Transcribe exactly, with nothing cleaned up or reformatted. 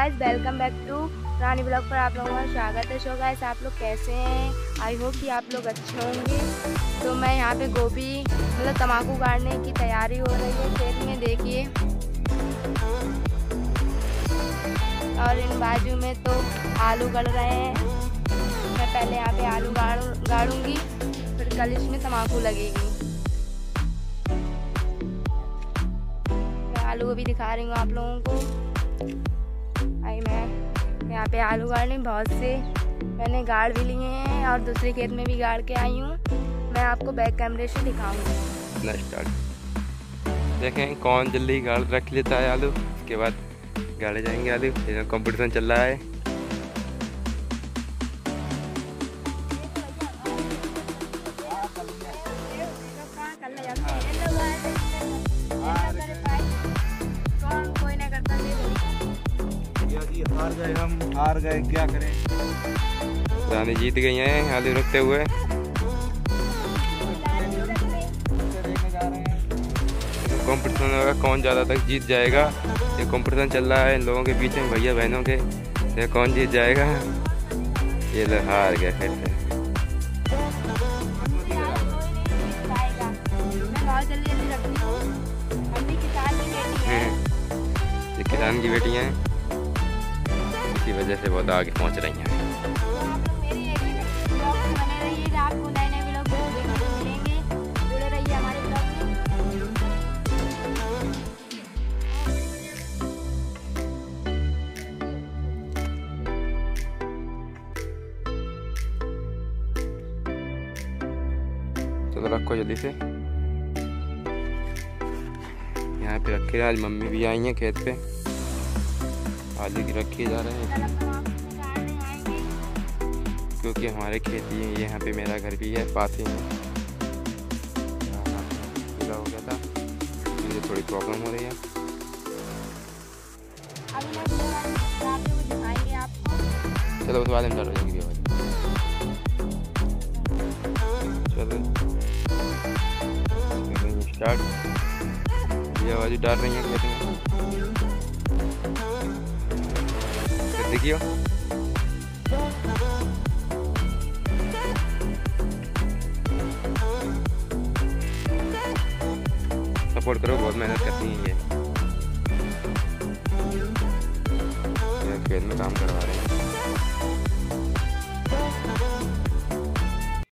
Guys, welcome back to Rani blog पर आप लोगों का स्वागत है। सो गाइस, आप लोग कैसे हैं? आई होप कि आप लोग अच्छे होंगे। तो मैं यहाँ पे गोभी मतलब तम्बाकू गाड़ने की तैयारी हो रही है खेत में, देखिए। और इन बाजू में तो आलू गड़ रहे हैं। मैं पहले यहाँ पे आलू गाड़ गाड़ूंगी, फिर कल इसमें तम्बाकू लगेगी। मैं आलू को भी दिखा रही हूँ आप लोगों को। आई मैं यहाँ पे आलू गाड़ने बहुत से मैंने गाड़ भी लिए हैं और दूसरे खेत में भी गाड़ के आई हूँ। मैं आपको बैक कैमरे से दिखाऊंगी। स्टार्ट देखें कौन जल्दी गाड़ रख लेता है आलू, उसके बाद गाड़े जाएंगे आलू। कंपटीशन चल रहा है। हार गए हम हार गए क्या करें। रानी जीत गई हैं आलू रखते हुए। कंपटीशन होगा कौन ज़्यादा तक जीत जाएगा। ये कंपटीशन चल रहा है इन लोगों के बीच में, भैया बहनों के। ये कौन जीत जाएगा। ये लोग हार गए फिर से। ये किसान की बेटियाँ हैं, इसी वजह से बहुत आगे पहुंच रही हैं। चलो रखो जल्दी से। यहाँ पे रखे, आज मम्मी भी आई हैं खेत पे, आलू की रखे जा रहे हैं क्योंकि हमारे खेती है। यहाँ पे मेरा घर भी है, पास ही में। पूरा हो गया था, मुझे थोड़ी प्रॉब्लम हो रही है। चलो उस वाले में डालो जाएगी आवाज़। चलो स्टार्ट। ये आवाज़ डाल रही है खेत में, देखियो। सपोर्ट करो, बहुत मेहनत करती है ये। ये खेत में काम करवा रहे हैं।